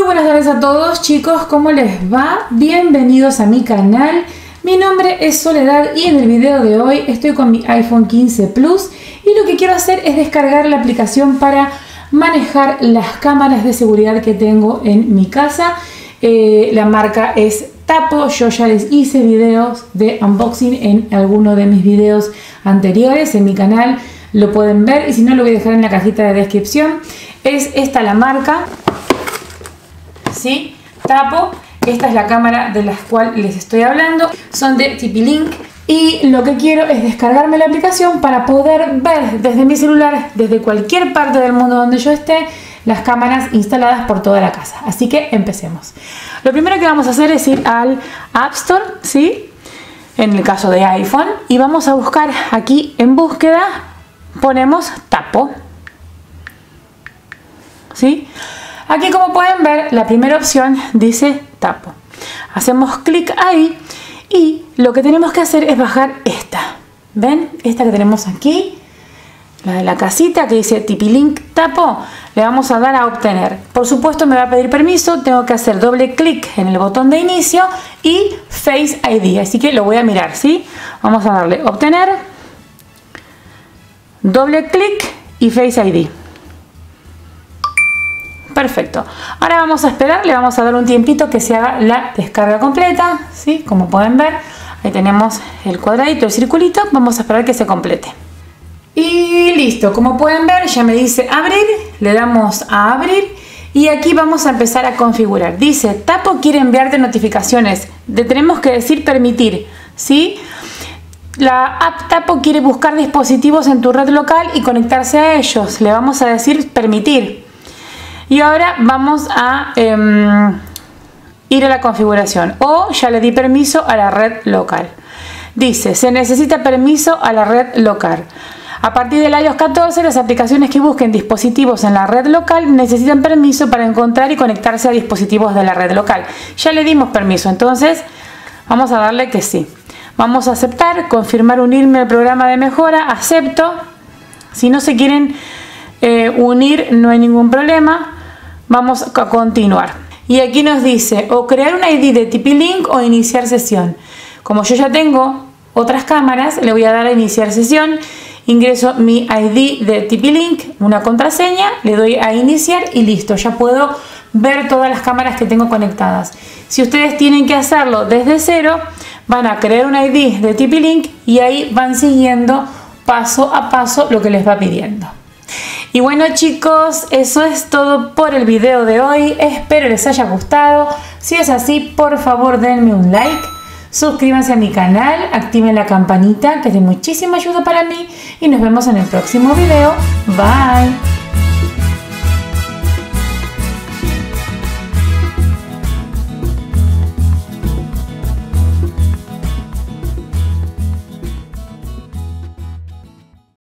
buenas tardes a todos, chicos, ¿cómo les va? Bienvenidos a mi canal. Mi nombre es Soledad y en el video de hoy estoy con mi iPhone 15 Plus y lo que quiero hacer es descargar la aplicación para manejar las cámaras de seguridad que tengo en mi casa. La marca es Tapo. Yo ya les hice videos de unboxing en alguno de mis videos anteriores en mi canal, lo pueden ver y si no lo voy a dejar en la cajita de descripción. Es esta la marca, ¿sí? Tapo. Esta es la cámara de la cual les estoy hablando, son de TP-Link y lo que quiero es descargarme la aplicación para poder ver desde mi celular, desde cualquier parte del mundo donde yo esté, las cámaras instaladas por toda la casa. Así que empecemos. Lo primero que vamos a hacer es ir al App Store, ¿sí? En el caso de iPhone, y vamos a buscar aquí en búsqueda, ponemos Tapo, ¿sí? Aquí, como pueden ver, la primera opción dice Tapo. Hacemos clic ahí y lo que tenemos que hacer es bajar esta. ¿Ven? Esta que tenemos aquí, la de la casita que dice TP-Link Tapo. Le vamos a dar a obtener. Por supuesto me va a pedir permiso, tengo que hacer doble clic en el botón de inicio y Face ID. Así que lo voy a mirar, ¿sí? Vamos a darle obtener, doble clic y Face ID. Perfecto. Ahora vamos a esperar, le vamos a dar un tiempito que se haga la descarga completa, ¿sí? Como pueden ver, ahí tenemos el cuadradito, el circulito, vamos a esperar que se complete. Y listo, como pueden ver ya me dice abrir, le damos a abrir y aquí vamos a empezar a configurar. Dice, Tapo quiere enviarte notificaciones, le tenemos que decir permitir, ¿sí? La app Tapo quiere buscar dispositivos en tu red local y conectarse a ellos, le vamos a decir permitir. Y ahora vamos a ir a la configuración o ya le di permiso a la red local. Dice, se necesita permiso a la red local. A partir del iOS 14, las aplicaciones que busquen dispositivos en la red local necesitan permiso para encontrar y conectarse a dispositivos de la red local. Ya le dimos permiso, entonces vamos a darle que sí. Vamos a aceptar, confirmar, unirme al programa de mejora, acepto. Si no se quieren unir, no hay ningún problema. Vamos a continuar. Y aquí nos dice o crear un ID de TP-Link o iniciar sesión. Como yo ya tengo otras cámaras, le voy a dar a iniciar sesión. Ingreso mi ID de TP-Link, una contraseña, le doy a iniciar y listo. Ya puedo ver todas las cámaras que tengo conectadas. Si ustedes tienen que hacerlo desde cero, van a crear un ID de TP-Link y ahí van siguiendo paso a paso lo que les va pidiendo. Y bueno, chicos, eso es todo por el video de hoy. Espero les haya gustado. Si es así, por favor denme un like, suscríbanse a mi canal, activen la campanita que es de muchísima ayuda para mí y nos vemos en el próximo video. Bye.